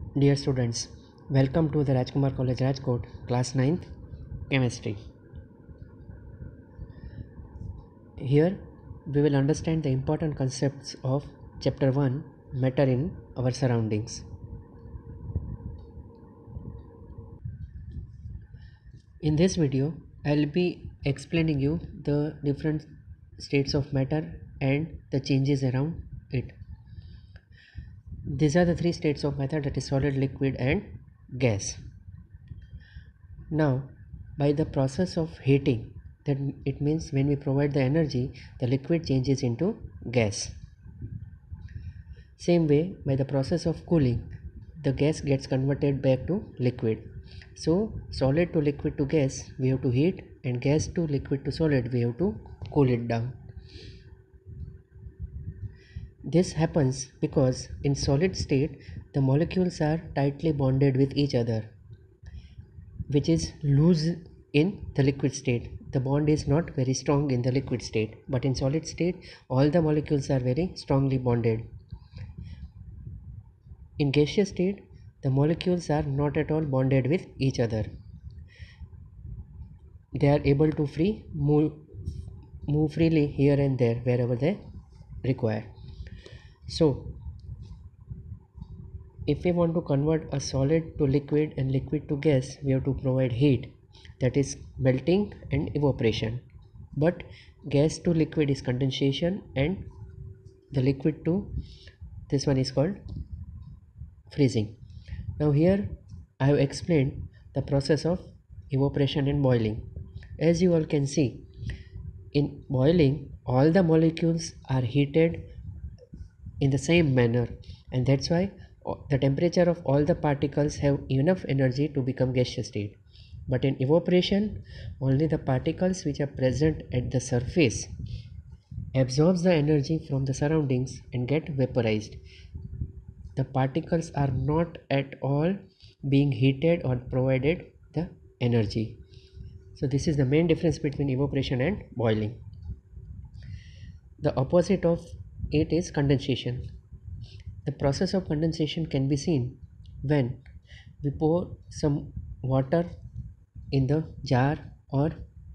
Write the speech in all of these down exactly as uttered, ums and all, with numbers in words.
Dear students, welcome to the Rajkumar College Rajkot, class ninth, chemistry. Here we will understand the important concepts of chapter one, matter in our surroundings. In this video, I will be explaining you the different states of matter and the changes around it. These are the three states of matter, that is solid, liquid and gas. Now, by the process of heating, that it means when we provide the energy, the liquid changes into gas. Same way, by the process of cooling, the gas gets converted back to liquid. So, solid to liquid to gas, we have to heat, and gas to liquid to solid, we have to cool it down. This happens because in solid state, the molecules are tightly bonded with each other, which is loose in the liquid state. The bond is not very strong in the liquid state, but in solid state all the molecules are very strongly bonded. In gaseous state, the molecules are not at all bonded with each other. They are able to free move, move freely here and there wherever they require. So if we want to convert a solid to liquid and liquid to gas, we have to provide heat, that is melting and evaporation. But gas to liquid is condensation, and the liquid to this one is called freezing. Now here I have explained the process of evaporation and boiling. As you all can see, in boiling all the molecules are heated in the same manner, and that's why the temperature of all the particles have enough energy to become gaseous state. But in evaporation, only the particles which are present at the surface absorbs the energy from the surroundings and get vaporized. The particles are not at all being heated or provided the energy. So this is the main difference between evaporation and boiling. The opposite of it is condensation. The process of condensation can be seen when we pour some water in the jar, or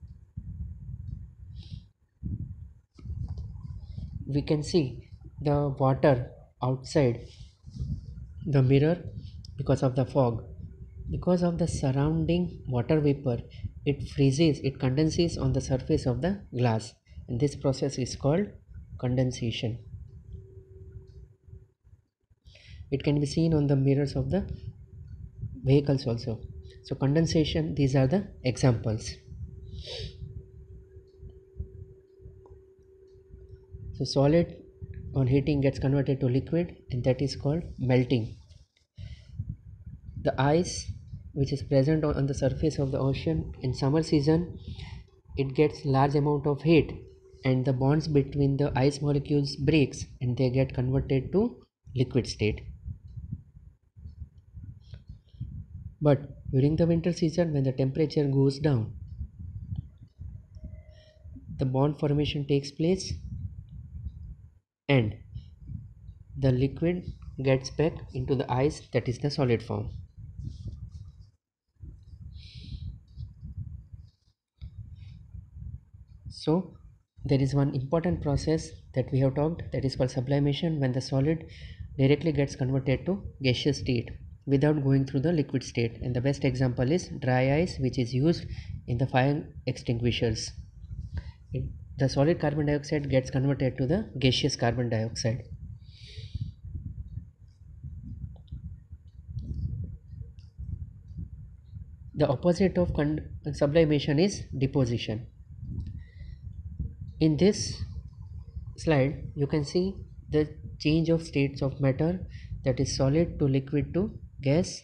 we can see the water outside the mirror because of the fog. Because of the surrounding water vapor, it freezes, it condenses on the surface of the glass, and this process is called condensation. It can be seen on the mirrors of the vehicles also. So condensation, these are the examples. So solid on heating gets converted to liquid, and that is called melting. The ice which is present on the surface of the ocean in summer season, it gets large amount of heat, and the bonds between the ice molecules breaks and they get converted to liquid state. But during the winter season, when the temperature goes down, the bond formation takes place and the liquid gets back into the ice, that is the solid form. So there is one important process that we have talked, that is called sublimation, when the solid directly gets converted to gaseous state without going through the liquid state, and the best example is dry ice, which is used in the fire extinguishers. It, the solid carbon dioxide gets converted to the gaseous carbon dioxide. The opposite of sublimation is deposition. In this slide you can see the change of states of matter, that is solid to liquid to gas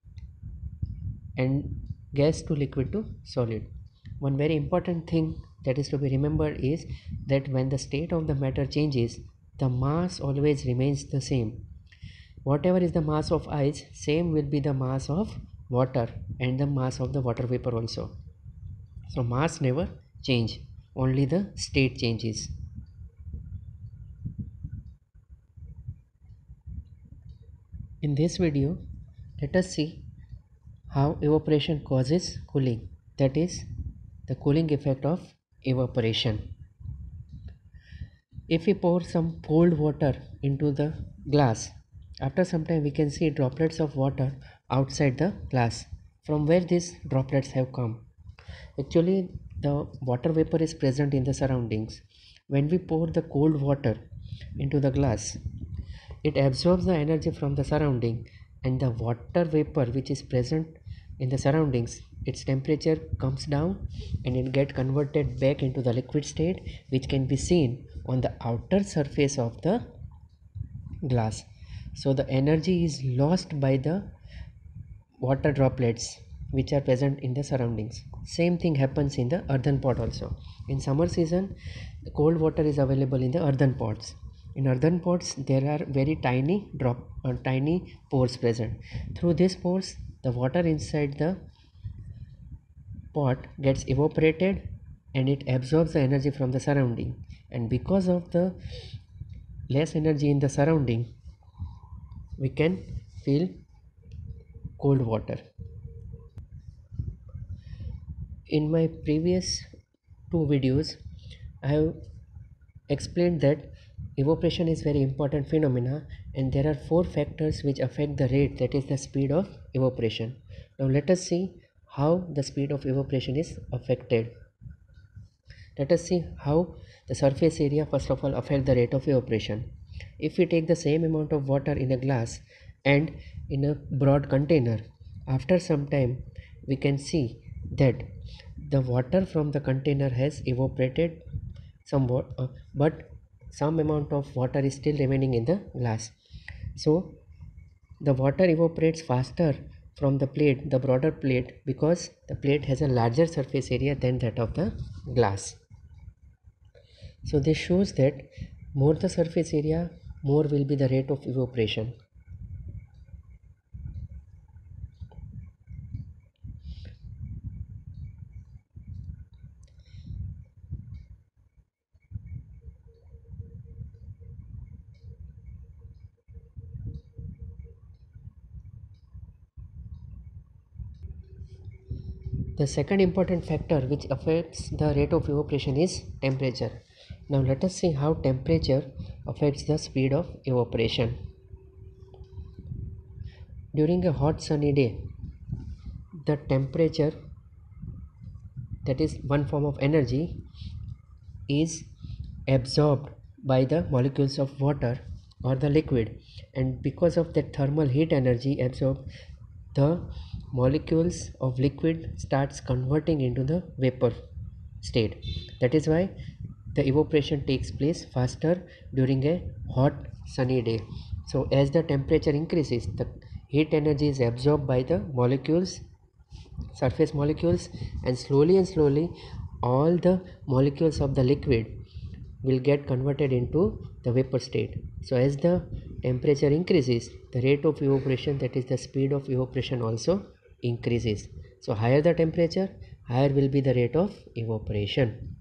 and gas to liquid to solid. One very important thing that is to be remembered is that when the state of the matter changes, the mass always remains the same. Whatever is the mass of ice, same will be the mass of water and the mass of the water vapor also. So mass never change, only the state changes. In this video let us see how evaporation causes cooling, that is the cooling effect of evaporation. If we pour some cold water into the glass, after some time we can see droplets of water outside the glass. From where these droplets have come? Actually, the water vapor is present in the surroundings. When we pour the cold water into the glass, it absorbs the energy from the surrounding, and the water vapor which is present in the surroundings, its temperature comes down and it get converted back into the liquid state, which can be seen on the outer surface of the glass. So the energy is lost by the water droplets which are present in the surroundings. Same thing happens in the earthen pot also. In summer season, cold water is available in the earthen pots. In earthen pots, there are very tiny drop or tiny pores present. Through these pores, the water inside the pot gets evaporated and it absorbs the energy from the surrounding. And because of the less energy in the surrounding, we can feel cold water. In my previous two videos, I have explained that evaporation is very important phenomena, and there are four factors which affect the rate, that is the speed of evaporation. Now let us see how the speed of evaporation is affected. Let us see how the surface area first of all affect the rate of evaporation. If we take the same amount of water in a glass and in a broad container, after some time we can see that the water from the container has evaporated somewhat, uh, but some amount of water is still remaining in the glass. So the water evaporates faster from the plate, the broader plate, because the plate has a larger surface area than that of the glass. So this shows that more the surface area, more will be the rate of evaporation. The second important factor which affects the rate of evaporation is temperature. Now let us see how temperature affects the speed of evaporation. During a hot sunny day, the temperature, that is one form of energy, is absorbed by the molecules of water or the liquid, and because of that thermal heat energy absorbed, the molecules of liquid starts converting into the vapor state. That is why the evaporation takes place faster during a hot sunny day. So as the temperature increases, the heat energy is absorbed by the molecules, surface molecules, and slowly and slowly all the molecules of the liquid will get converted into the vapor state. So as the temperature increases, the rate of evaporation, that is the speed of evaporation, also increases. So higher the temperature, higher will be the rate of evaporation.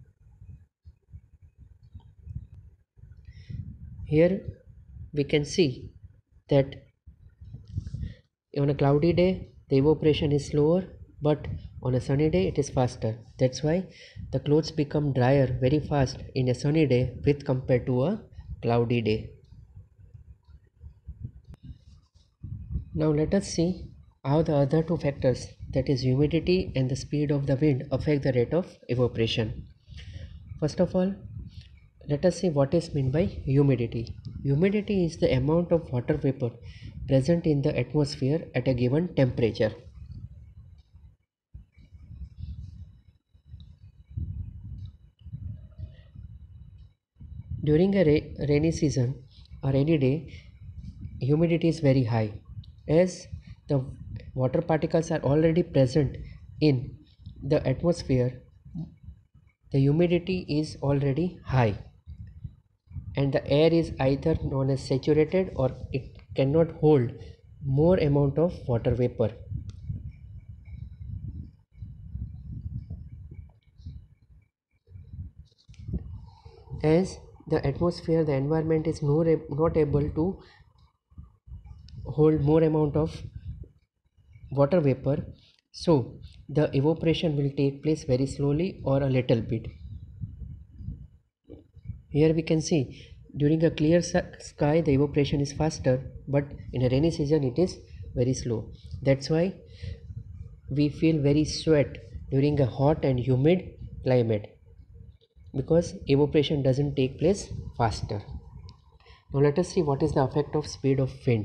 Here we can see that on a cloudy day the evaporation is slower, but on a sunny day it is faster. That's why the clothes become drier very fast in a sunny day with compared to a cloudy day. Now let us see how the other two factors, that is humidity and the speed of the wind, affect the rate of evaporation. First of all, let us see what is meant by humidity. Humidity is the amount of water vapor present in the atmosphere at a given temperature. During a ra- rainy season or rainy day, humidity is very high, as the water particles are already present in the atmosphere. The humidity is already high, and the air is either known as saturated or it cannot hold more amount of water vapor. As the atmosphere, the environment is not able to hold more amount of water vapor, so the evaporation will take place very slowly or a little bit. Here we can see during a clear sky the evaporation is faster, but in a rainy season it is very slow. That's why we feel very sweat during a hot and humid climate, because evaporation doesn't take place faster. Now let us see what is the effect of speed of wind.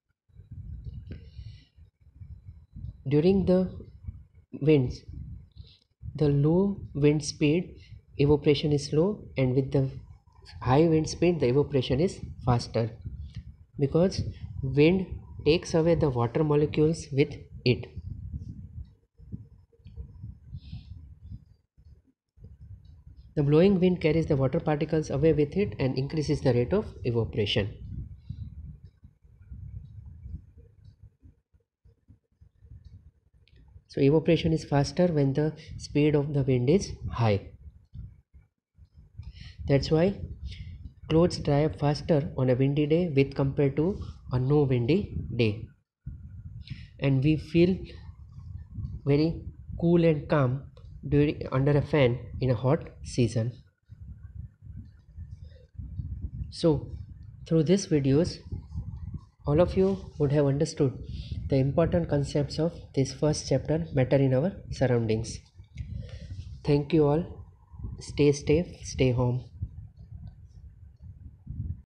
During the winds, the low wind speed evaporation is slow, and with the high wind speed the evaporation is faster, because wind takes away the water molecules with it. The blowing wind carries the water particles away with it and increases the rate of evaporation. So evaporation is faster when the speed of the wind is high. That's why clothes dry up faster on a windy day with compared to a no windy day, and we feel very cool and calm during under a fan in a hot season. So through these videos all of you would have understood the important concepts of this first chapter, matter in our surroundings. Thank you all. Stay safe, stay home.